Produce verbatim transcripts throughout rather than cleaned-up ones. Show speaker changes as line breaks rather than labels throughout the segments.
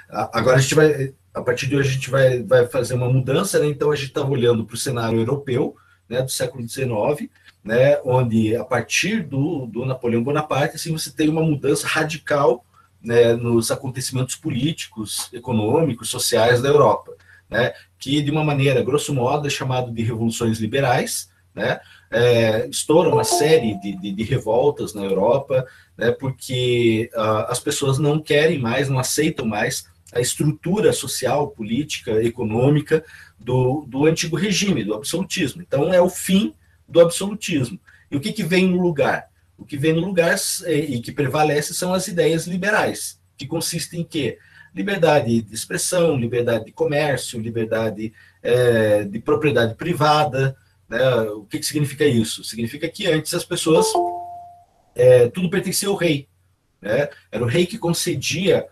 Agora a gente vai, a partir de hoje a gente vai, vai fazer uma mudança, né? Então a gente estava olhando para o cenário europeu, né, do século dezenove, né, onde a partir do, do Napoleão Bonaparte, assim, você tem uma mudança radical, né, nos acontecimentos políticos, econômicos, sociais da Europa, né, que de uma maneira, grosso modo, é chamado de revoluções liberais, né, é, estoura uma série de, de, de revoltas na Europa, né, porque uh, as pessoas não querem mais, não aceitam mais a estrutura social, política, econômica do, do antigo regime, do absolutismo. Então, é o fim do absolutismo. E o que, que vem no lugar? O que vem no lugar e que prevalece são as ideias liberais, que consistem em quê? Liberdade de expressão, liberdade de comércio, liberdade é, de propriedade privada, né? O que, que significa isso? Significa que antes as pessoas, é, tudo pertencia ao rei, né? Era o rei que concedia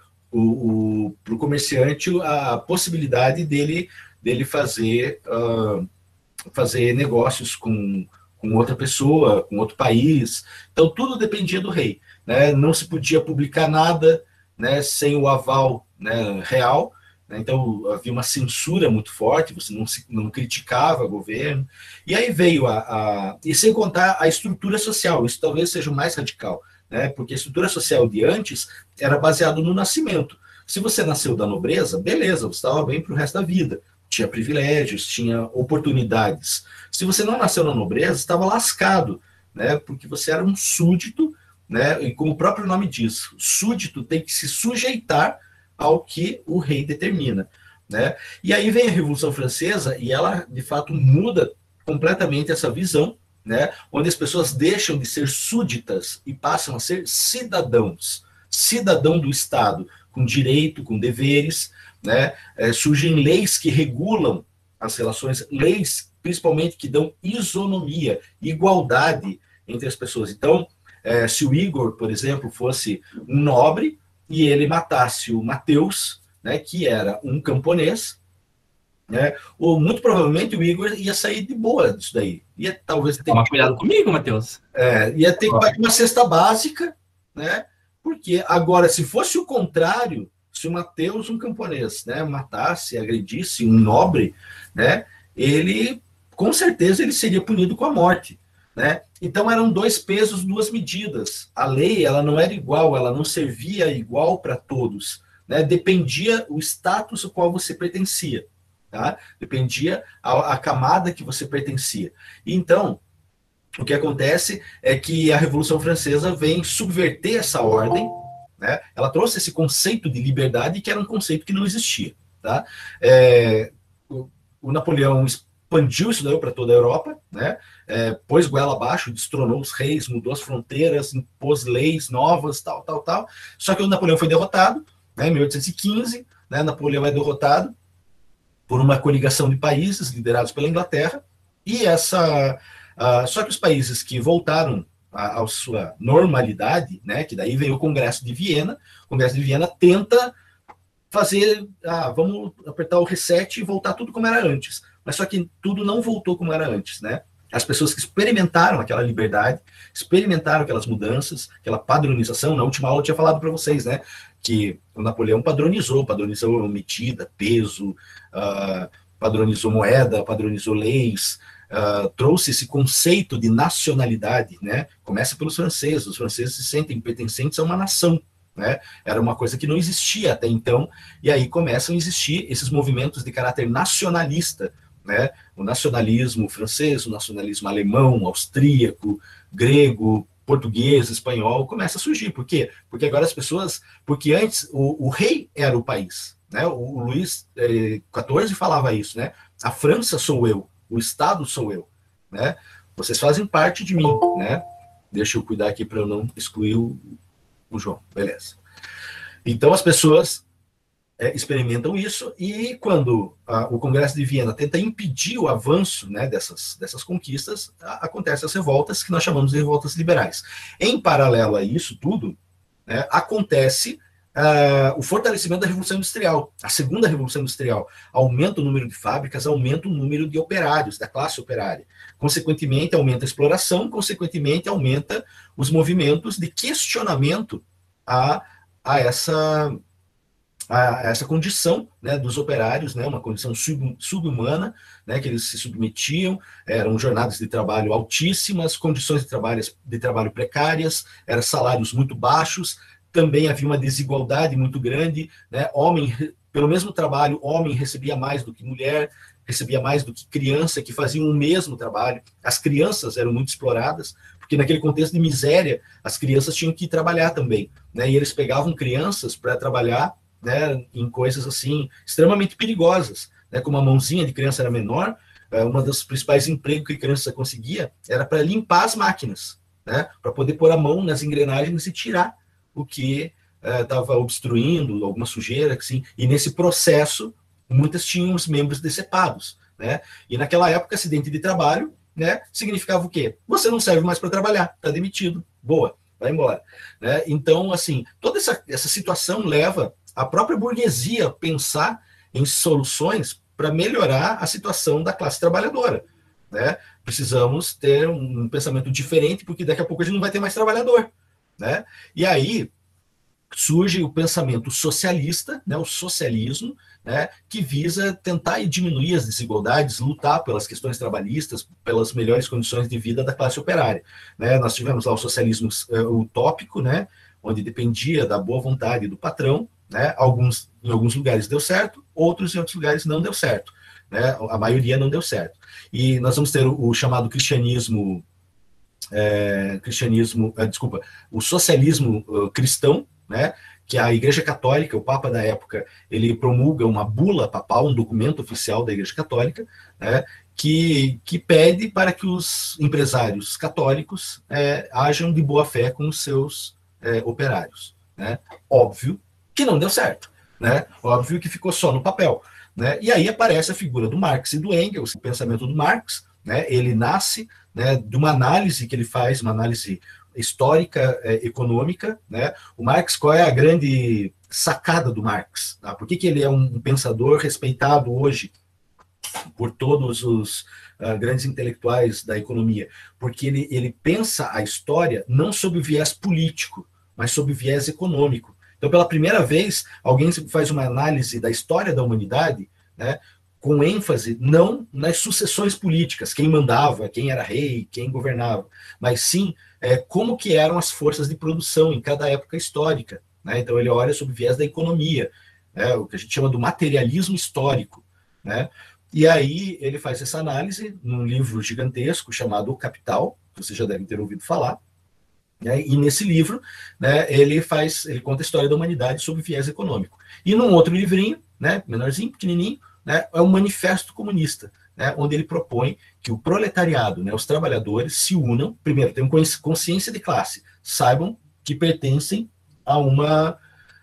para o comerciante a possibilidade dele, dele fazer, uh, fazer negócios com, com outra pessoa, com outro país. Então, tudo dependia do rei, né? Não se podia publicar nada, né, sem o aval, né, real. Então, havia uma censura muito forte, você não, se, não criticava o governo. E aí veio a, a... E sem contar a estrutura social, isso talvez seja o mais radical, né, porque a estrutura social de antes era baseada no nascimento. Se você nasceu da nobreza, beleza, você estava bem para o resto da vida. Tinha privilégios, tinha oportunidades. Se você não nasceu na nobreza, estava lascado, né, porque você era um súdito, né, e como o próprio nome diz, súdito tem que se sujeitar ao que o rei determina, né? E aí vem a Revolução Francesa e ela, de fato, muda completamente essa visão, né? Onde as pessoas deixam de ser súditas e passam a ser cidadãos, cidadão do Estado, com direito, com deveres, né? É, surgem leis que regulam as relações, leis principalmente que dão isonomia, igualdade entre as pessoas. Então, é, se o Igor, por exemplo, fosse um nobre, e ele matasse o Mateus, né, que era um camponês, né, ou muito provavelmente o Igor ia sair de boa disso daí. Ia talvez ter
Toma que... cuidado comigo, Mateus.
É, ia ter que pagar uma cesta básica, né? Porque agora, se fosse o contrário, se o Mateus, um camponês, né, matasse, agredisse um nobre, né, ele, com certeza, ele seria punido com a morte. Né? Então eram dois pesos, duas medidas. A lei ela não era igual, ela não servia igual para todos. Né? Dependia o status ao qual você pertencia. Tá? Dependia a, a camada que você pertencia. Então, o que acontece é que a Revolução Francesa vem subverter essa ordem. Né? Ela trouxe esse conceito de liberdade que era um conceito que não existia. Tá? É, o, o Napoleão expandiu isso daí para toda a Europa, né? É, pôs goela abaixo, destronou os reis, mudou as fronteiras, impôs leis novas, tal, tal, tal. Só que o Napoleão foi derrotado, né, em mil oitocentos e quinze, né, Napoleão é derrotado por uma coligação de países liderados pela Inglaterra, e essa... Uh, só que os países que voltaram à, à sua normalidade, né, que daí veio o Congresso de Viena, o Congresso de Viena tenta fazer, ah, vamos apertar o reset e voltar tudo como era antes. Mas só que tudo não voltou como era antes, né? As pessoas que experimentaram aquela liberdade, experimentaram aquelas mudanças, aquela padronização, na última aula eu tinha falado para vocês, né, que o Napoleão padronizou, padronizou medida, peso, uh, padronizou moeda, padronizou leis, uh, trouxe esse conceito de nacionalidade, né? Começa pelos franceses, os franceses se sentem pertencentes a uma nação, né? Era uma coisa que não existia até então, e aí começam a existir esses movimentos de caráter nacionalista, né? O nacionalismo francês, o nacionalismo alemão, austríaco, grego, português, espanhol, começa a surgir. Por quê? Porque agora as pessoas... Porque antes o, o rei era o país, né? O, o Luís quatorze falava isso, né? A França sou eu, o Estado sou eu, né? Vocês fazem parte de mim, né? Deixa eu cuidar aqui para eu não excluir o, o João, beleza. Então as pessoas é, experimentam isso, e quando a, o Congresso de Viena tenta impedir o avanço, né, dessas, dessas conquistas, a, acontecem as revoltas que nós chamamos de revoltas liberais. Em paralelo a isso tudo, né, acontece uh, o fortalecimento da Revolução Industrial, a segunda Revolução Industrial. Aumenta o número de fábricas, aumenta o número de operários, da classe operária. Consequentemente, aumenta a exploração, consequentemente, aumenta os movimentos de questionamento a, a essa... a essa condição, né, dos operários, né, uma condição sub, subhumana, né, que eles se submetiam, eram jornadas de trabalho altíssimas, condições de trabalho, de trabalho precárias, eram salários muito baixos, também havia uma desigualdade muito grande, né, homem, pelo mesmo trabalho, homem recebia mais do que mulher, recebia mais do que criança, que faziam o mesmo trabalho, as crianças eram muito exploradas, porque naquele contexto de miséria, as crianças tinham que trabalhar também, né, e eles pegavam crianças para trabalhar, né, em coisas assim extremamente perigosas, né, como a mãozinha de criança era menor, uma dos principais empregos que a criança conseguia era para limpar as máquinas, né, para poder pôr a mão nas engrenagens e tirar o que estava uh, obstruindo, alguma sujeira, assim, e nesse processo muitas tinham os membros decepados, né, e naquela época acidente de trabalho, né, significava o quê? Você não serve mais para trabalhar, está demitido, boa, vai embora, né? Então, assim, toda essa, essa situação leva a própria burguesia pensar em soluções para melhorar a situação da classe trabalhadora, né? Precisamos ter um pensamento diferente, porque daqui a pouco a gente não vai ter mais trabalhador, né? E aí surge o pensamento socialista, né, o socialismo, né, que visa tentar diminuir as desigualdades, lutar pelas questões trabalhistas, pelas melhores condições de vida da classe operária, né? Nós tivemos lá o socialismo uh, utópico, né, onde dependia da boa vontade do patrão, né? Alguns, em alguns lugares deu certo, outros em outros lugares não deu certo, né? A maioria não deu certo. E nós vamos ter o, o chamado cristianismo, é, cristianismo, é, desculpa, o socialismo uh, cristão, né? Que a Igreja Católica, o Papa da época, ele promulga uma bula papal, um documento oficial da Igreja Católica, né? Que, que pede para que os empresários católicos é, ajam de boa fé com os seus é, operários, né? Óbvio que não deu certo, né? Óbvio que ficou só no papel, né? E aí aparece a figura do Marx e do Engels, o pensamento do Marx, né? Ele nasce, né, de uma análise que ele faz, uma análise histórica, é, econômica, né? O Marx, qual é a grande sacada do Marx? Tá? Por que, que ele é um pensador respeitado hoje por todos os uh, grandes intelectuais da economia? Porque ele, ele pensa a história não sob o viés político, mas sob o viés econômico. Então, pela primeira vez, alguém faz uma análise da história da humanidade, né, com ênfase não nas sucessões políticas, quem mandava, quem era rei, quem governava, mas sim é, como que eram as forças de produção em cada época histórica, né? Então ele olha sob o viés da economia, né, o que a gente chama do materialismo histórico, né? E aí ele faz essa análise num livro gigantesco chamado O Capital, que vocês já devem ter ouvido falar, né? E nesse livro, né, ele faz, ele conta a história da humanidade sob o viés econômico. E num outro livrinho, né, menorzinho, pequenininho, né, é um manifesto comunista, né, onde ele propõe que o proletariado, né, os trabalhadores, se unam, primeiro, tenham consciência de classe, saibam que pertencem a uma,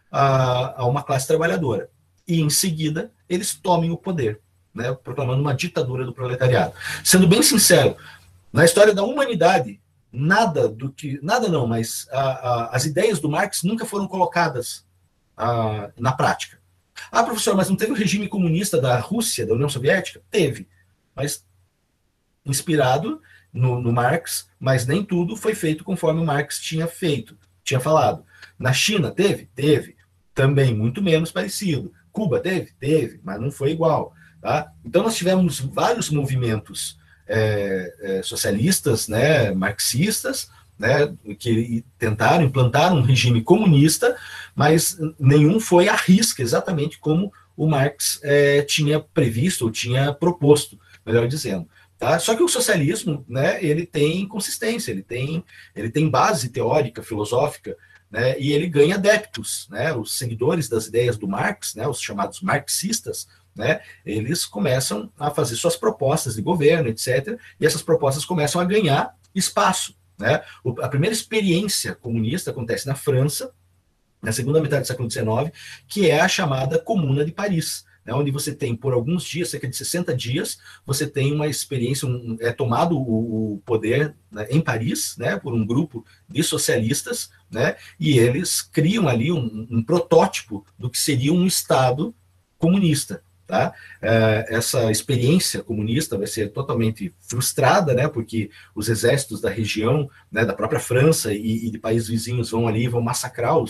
a, a uma classe trabalhadora, e em seguida eles tomem o poder, né, proclamando uma ditadura do proletariado. Sendo bem sincero, na história da humanidade, nada do que, nada não, mas a, a, as ideias do Marx nunca foram colocadas a, na prática. Ah, professor, mas não teve o regime comunista da Rússia, da União Soviética? Teve, mas inspirado no, no Marx, mas nem tudo foi feito conforme o Marx tinha feito, tinha falado. Na China, teve? Teve. Também muito menos parecido. Cuba, teve? Teve, mas não foi igual. Tá? Então, nós tivemos vários movimentos é, é, socialistas, né, marxistas, né, que tentaram implantar um regime comunista, mas nenhum foi à risca, exatamente como o Marx é, tinha previsto, ou tinha proposto, melhor dizendo. Tá? Só que o socialismo, né, ele tem consistência, ele tem, ele tem base teórica, filosófica, né, e ele ganha adeptos, né, os seguidores das ideias do Marx, né, os chamados marxistas, né, eles começam a fazer suas propostas de governo, etcétera, e essas propostas começam a ganhar espaço. Né? A primeira experiência comunista acontece na França, na segunda metade do século dezenove, que é a chamada Comuna de Paris, né? Onde você tem, por alguns dias, cerca de sessenta dias, você tem uma experiência, um, é tomado o, o poder, né, em Paris, né, por um grupo de socialistas, né, e eles criam ali um, um protótipo do que seria um Estado comunista. Tá? Essa experiência comunista vai ser totalmente frustrada, né, porque os exércitos da região, né, da própria França e, e de países vizinhos vão ali, vão massacrar os,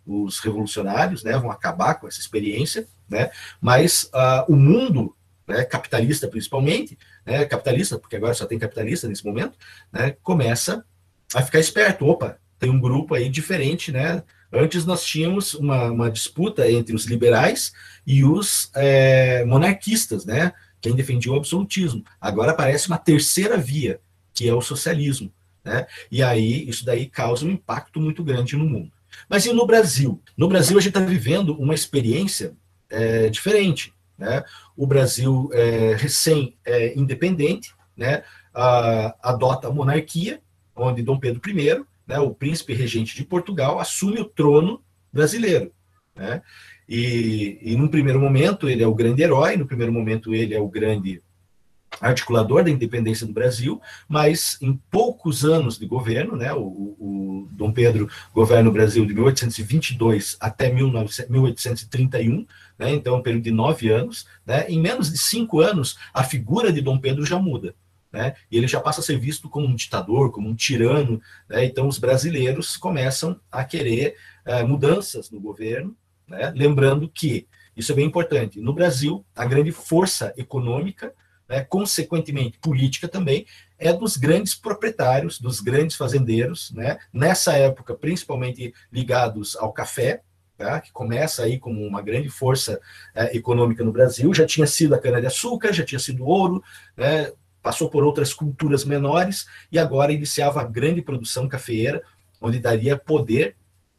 os revolucionários, né, vão acabar com essa experiência, né, mas uh, o mundo, né, capitalista principalmente, né, capitalista, porque agora só tem capitalista nesse momento, né, começa a ficar esperto. Opa, tem um grupo aí diferente, né? Antes nós tínhamos uma, uma disputa entre os liberais e os é, monarquistas, né? Quem defendia o absolutismo. Agora aparece uma terceira via, que é o socialismo, né? E aí isso daí causa um impacto muito grande no mundo. Mas e no Brasil? No Brasil a gente está vivendo uma experiência é, diferente, né? O Brasil é, recém-independente, né? A, adota a monarquia, onde Dom Pedro I, né, o príncipe regente de Portugal, assume o trono brasileiro, né? E, e num primeiro momento ele é o grande herói, no primeiro momento ele é o grande articulador da independência do Brasil, mas em poucos anos de governo, né, o, o Dom Pedro governa o Brasil de mil oitocentos e vinte e dois até mil oitocentos e trinta e um, né, então um período de nove anos, né, em menos de cinco anos a figura de Dom Pedro já muda, né, e ele já passa a ser visto como um ditador, como um tirano, né, então os brasileiros começam a querer uh, mudanças no governo, né, lembrando que, isso é bem importante, no Brasil a grande força econômica, né, consequentemente política também, é dos grandes proprietários, dos grandes fazendeiros, né, nessa época principalmente ligados ao café, tá, que começa aí como uma grande força é, econômica no Brasil, já tinha sido a cana-de-açúcar, já tinha sido ouro, né, passou por outras culturas menores, e agora iniciava a grande produção cafeeira, onde daria poder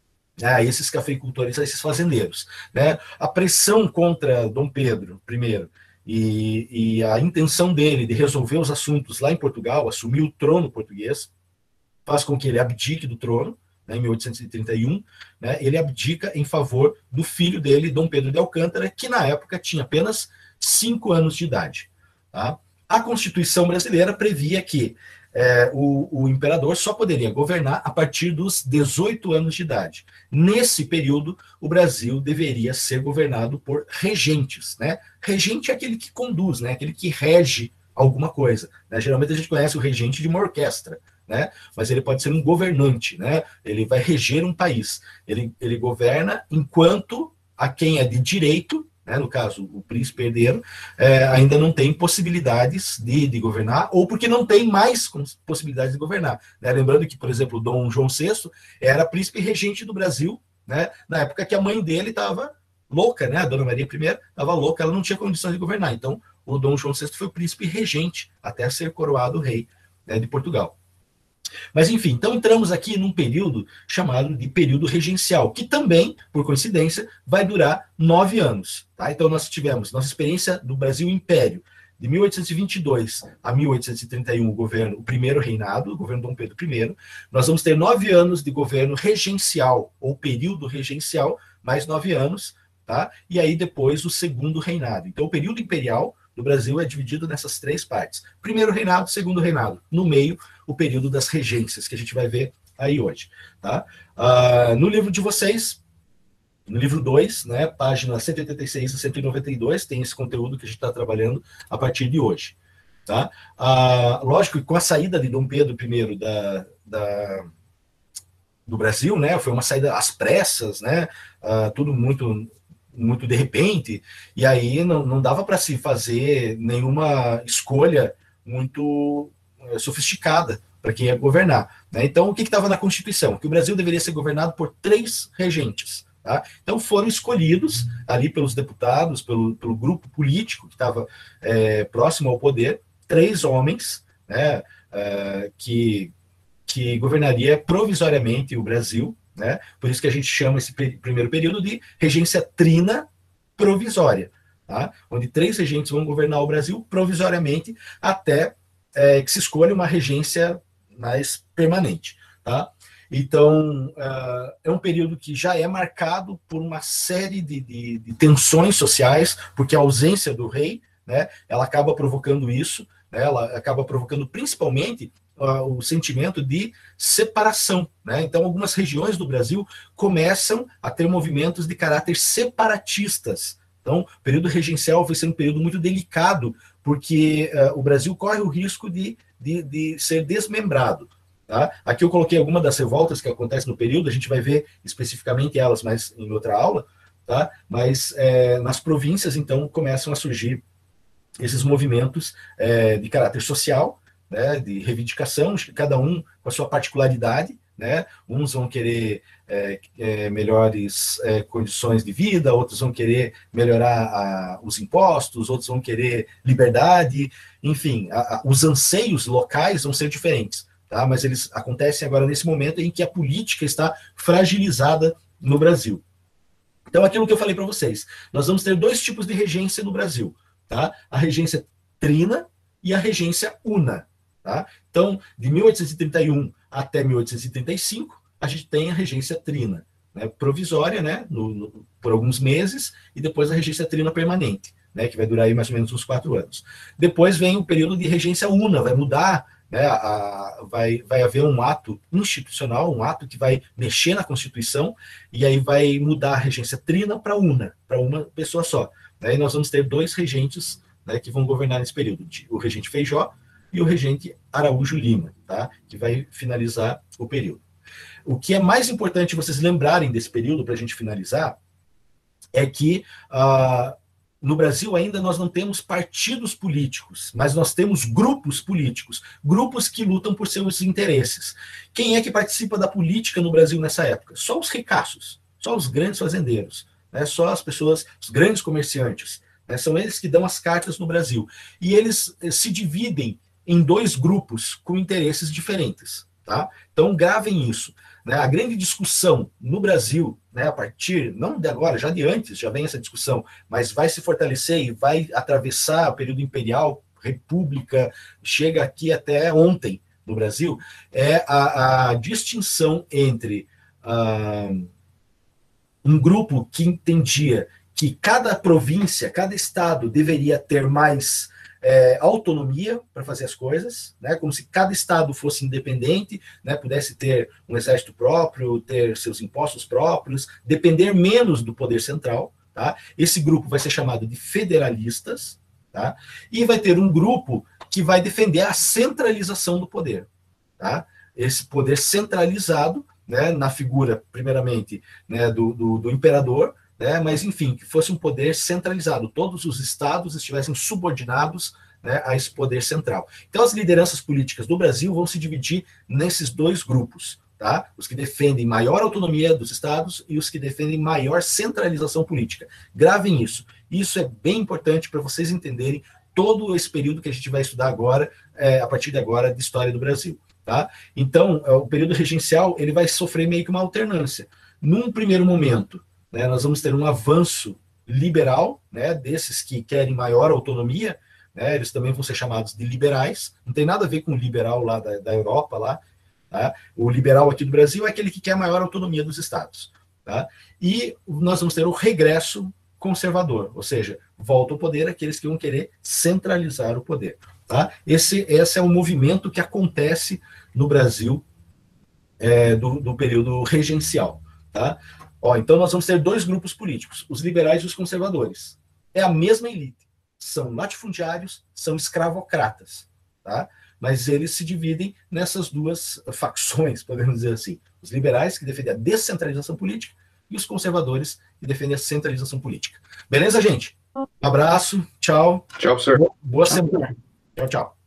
a esses cafeicultores, a esses fazendeiros, né. A pressão contra Dom Pedro I, E, e a intenção dele de resolver os assuntos lá em Portugal, assumir o trono português, faz com que ele abdique do trono, né, em mil oitocentos e trinta e um, né, ele abdica em favor do filho dele, Dom Pedro de Alcântara, que na época tinha apenas cinco anos de idade. Tá? A Constituição brasileira previa que é, o, o imperador só poderia governar a partir dos dezoito anos de idade. Nesse período, o Brasil deveria ser governado por regentes, né? Regente é aquele que conduz, né? Aquele que rege alguma coisa, né? Geralmente a gente conhece o regente de uma orquestra, né? Mas ele pode ser um governante, né? Ele vai reger um país. Ele, ele governa enquanto a quem é de direito, né, no caso, o príncipe herdeiro, é, ainda não tem possibilidades de, de governar, ou porque não tem mais possibilidades de governar. Né? Lembrando que, por exemplo, Dom João sexto era príncipe regente do Brasil, né, na época que a mãe dele estava louca, né, a Dona Maria I estava louca, ela não tinha condições de governar. Então, o Dom João sexto foi o príncipe regente, até ser coroado rei, né, de Portugal. Mas, enfim, então entramos aqui num período chamado de período regencial, que também, por coincidência, vai durar nove anos. Tá? Então, nós tivemos nossa experiência do Brasil Império, de mil oitocentos e vinte e dois a mil oitocentos e trinta e um, o governo, o primeiro reinado, o governo Dom Pedro I. Nós vamos ter nove anos de governo regencial, ou período regencial, mais nove anos, tá? E aí depois o segundo reinado. Então, o período imperial do Brasil é dividido nessas três partes. Primeiro reinado, segundo reinado. No meio, o período das regências, que a gente vai ver aí hoje. Tá? Uh, no livro de vocês, no livro dois, né, página cento e oitenta e seis a cento e noventa e dois, tem esse conteúdo que a gente está trabalhando a partir de hoje. Tá? Uh, lógico que com a saída de Dom Pedro I da, da, do Brasil, né, foi uma saída às pressas, né, uh, tudo muito... muito de repente, e aí não, não dava para se fazer nenhuma escolha muito é, sofisticada para quem ia governar. Né? Então, o que estava na Constituição? Que o Brasil deveria ser governado por três regentes. Tá? Então, foram escolhidos ali pelos deputados, pelo, pelo grupo político que estava é, próximo ao poder, três homens, né, é, que, que governaria provisoriamente o Brasil. Né? Por isso que a gente chama esse primeiro período de regência trina provisória, tá? Onde três regentes vão governar o Brasil provisoriamente até é, que se escolha uma regência mais permanente. Tá? Então, uh, é um período que já é marcado por uma série de, de, de tensões sociais, porque a ausência do rei, né, ela acaba provocando isso, né, ela acaba provocando principalmente Uh, o sentimento de separação. Né? Então, algumas regiões do Brasil começam a ter movimentos de caráter separatistas. Então, o período regencial vai ser um período muito delicado, porque uh, o Brasil corre o risco de, de, de ser desmembrado. Tá? Aqui eu coloquei algumas das revoltas que acontecem no período, a gente vai ver especificamente elas mais em outra aula, tá? Mas é, nas províncias, então, começam a surgir esses movimentos é, de caráter social, né, de reivindicação, cada um com a sua particularidade, né? Uns vão querer é, é, melhores é, condições de vida, outros vão querer melhorar a, os impostos, outros vão querer liberdade, enfim, a, a, os anseios locais vão ser diferentes, tá? Mas eles acontecem agora nesse momento em que a política está fragilizada no Brasil. Então, aquilo que eu falei para vocês, nós vamos ter dois tipos de regência no Brasil, tá? A regência trina e a regência una. Tá? Então, de mil oitocentos e trinta e um até mil oitocentos e trinta e cinco, a gente tem a regência trina, né, provisória, né, no, no, por alguns meses, e depois a regência trina permanente, né, que vai durar aí mais ou menos uns quatro anos. Depois vem o período de regência una, vai mudar, né, a, vai, vai haver um ato institucional, um ato que vai mexer na Constituição, e aí vai mudar a regência trina para una, para uma pessoa só. Daí nós vamos ter dois regentes, né, que vão governar nesse período, o regente Feijó e o regente Araújo Lima, tá? Que vai finalizar o período. O que é mais importante vocês lembrarem desse período, para a gente finalizar, é que uh, no Brasil ainda nós não temos partidos políticos, mas nós temos grupos políticos, grupos que lutam por seus interesses. Quem é que participa da política no Brasil nessa época? Só os ricaços, só os grandes fazendeiros, né? Só as pessoas, os grandes comerciantes, né? São eles que dão as cartas no Brasil. E eles eh, se dividem em dois grupos com interesses diferentes, tá? Então gravem isso, né? A grande discussão no Brasil, né, a partir, não de agora, já de antes, já vem essa discussão, mas vai se fortalecer e vai atravessar o período imperial, república, chega aqui até ontem no Brasil, é a, a distinção entre uh, um grupo que entendia que cada província, cada estado deveria ter mais É, autonomia para fazer as coisas, né, como se cada estado fosse independente, né, pudesse ter um exército próprio, ter seus impostos próprios, depender menos do poder central. Tá? Esse grupo vai ser chamado de federalistas, tá? E vai ter um grupo que vai defender a centralização do poder. Tá? Esse poder centralizado, né, na figura, primeiramente, né, do, do, do imperador, né, mas, enfim, que fosse um poder centralizado, todos os estados estivessem subordinados, né, a esse poder central. Então, as lideranças políticas do Brasil vão se dividir nesses dois grupos, tá? Os que defendem maior autonomia dos estados e os que defendem maior centralização política. Gravem isso. Isso é bem importante para vocês entenderem todo esse período que a gente vai estudar agora, é, a partir de agora, de história do Brasil. Tá? Então, o período regencial ele vai sofrer meio que uma alternância. Num primeiro momento, né, nós vamos ter um avanço liberal, né, desses que querem maior autonomia, né, eles também vão ser chamados de liberais, não tem nada a ver com o liberal lá da, da Europa, lá, tá? O liberal aqui do Brasil é aquele que quer maior autonomia dos estados. Tá? E nós vamos ter o regresso conservador, ou seja, volta ao poder aqueles que vão querer centralizar o poder. Tá? Esse, esse é o movimento que acontece no Brasil é, do, do período regencial. Tá? Ó, então nós vamos ter dois grupos políticos, os liberais e os conservadores. É a mesma elite. São latifundiários, são escravocratas. Tá? Mas eles se dividem nessas duas facções, podemos dizer assim. Os liberais, que defendem a descentralização política, e os conservadores, que defendem a centralização política. Beleza, gente? Um abraço, tchau.
Tchau, professor.
Boa, boa semana. Tchau, tchau.